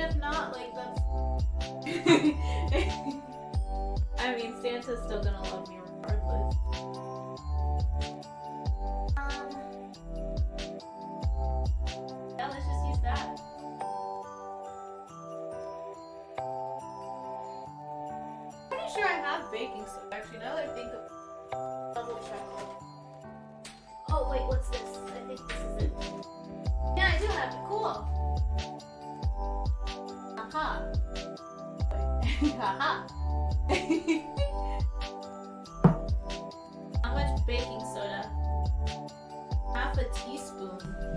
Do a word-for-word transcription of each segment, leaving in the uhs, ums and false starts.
if not, like, that's... I mean, Santa's still gonna love me regardless. Um... Yeah, let's just use that. Pretty sure I have baking soda, actually, now that I think of... Double check. Oh, wait, what's this? I think this is it. Yeah, I do have it. Cool. Aha. Haha. How much baking soda? Half a teaspoon.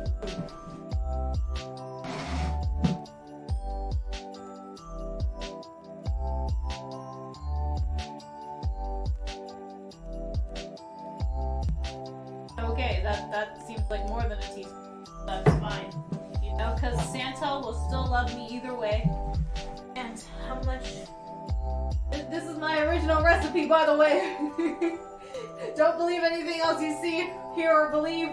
Okay, that, that seems like more than a teaspoon. That's fine. You know, because Santa will still love me either way. And how much... This is my original recipe, by the way. Don't believe anything else you see, hear, or believe.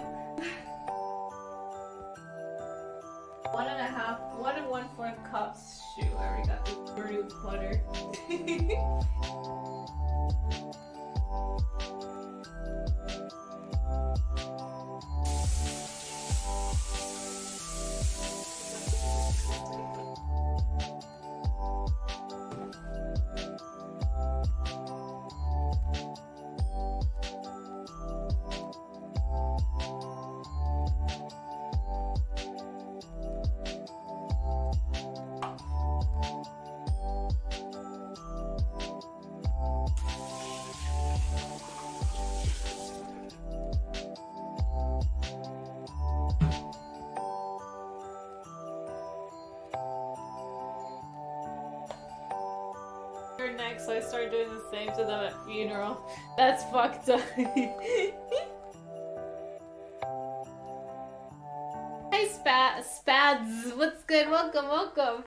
One and a half, one and one fourth cups. Shoot, I already got this dirty with butter. Next, so I started doing the same to them at funeral. That's fucked up. Hi Spa Spads, what's good? Welcome, welcome.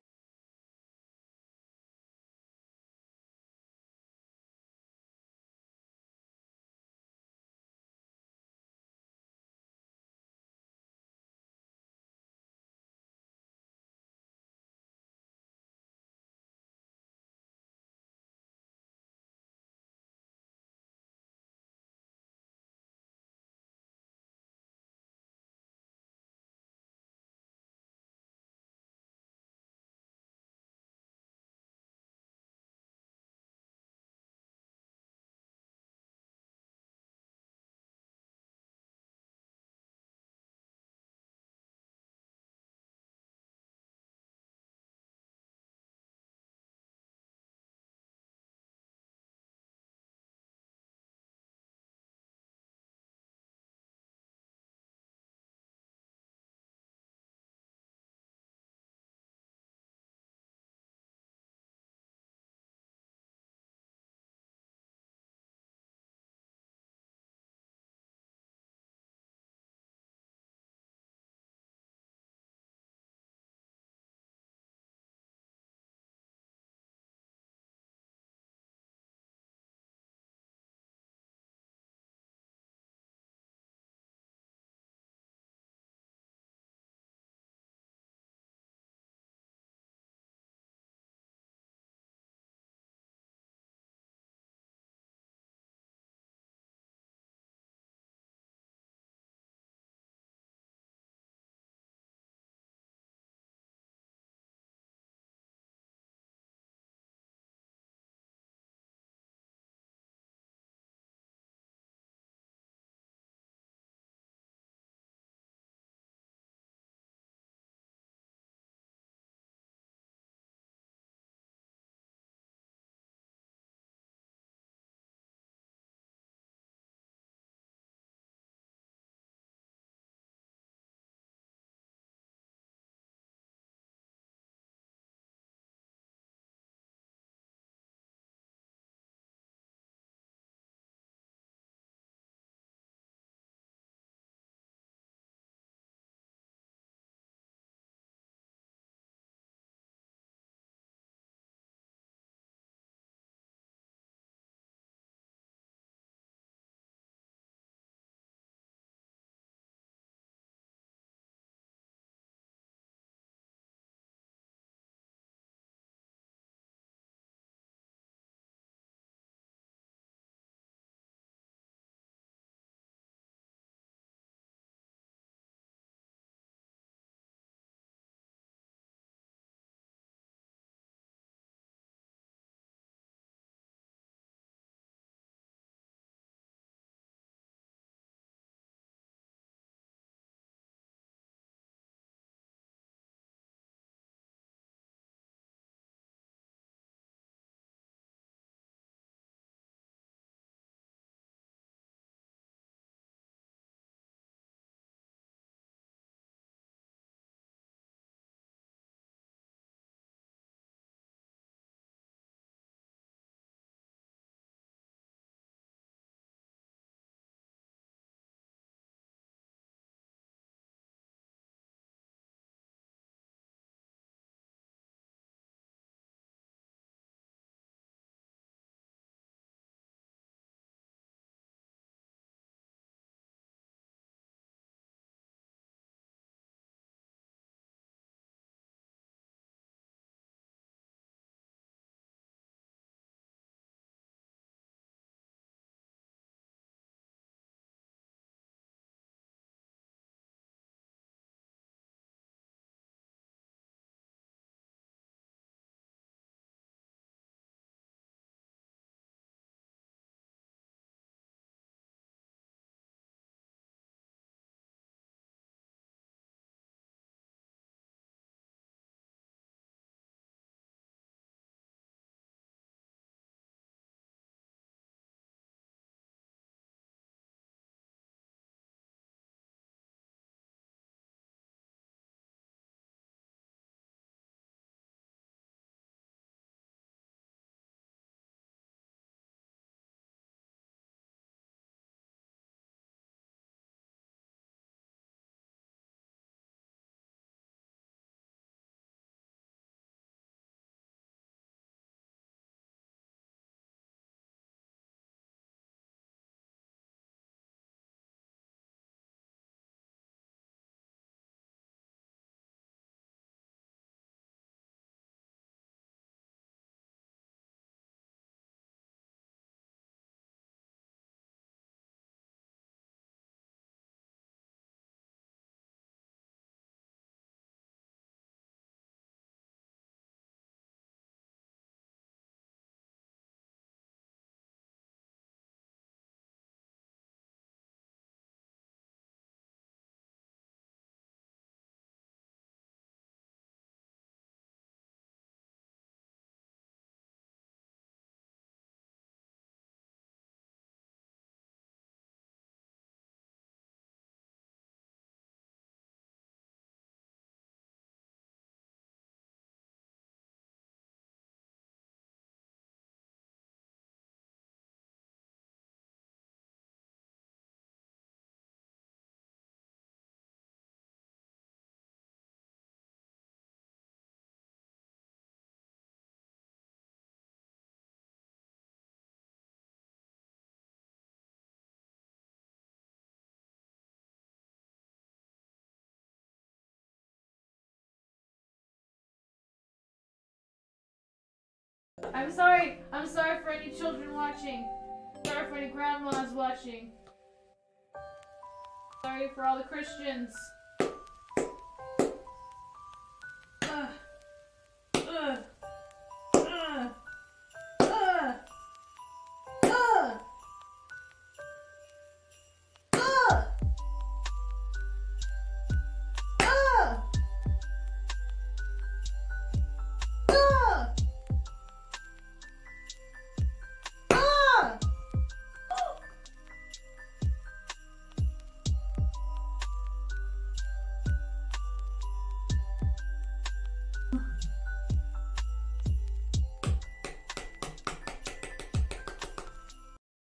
I'm sorry. I'm sorry for any children watching. Sorry for any grandmas watching. Sorry for all the Christians.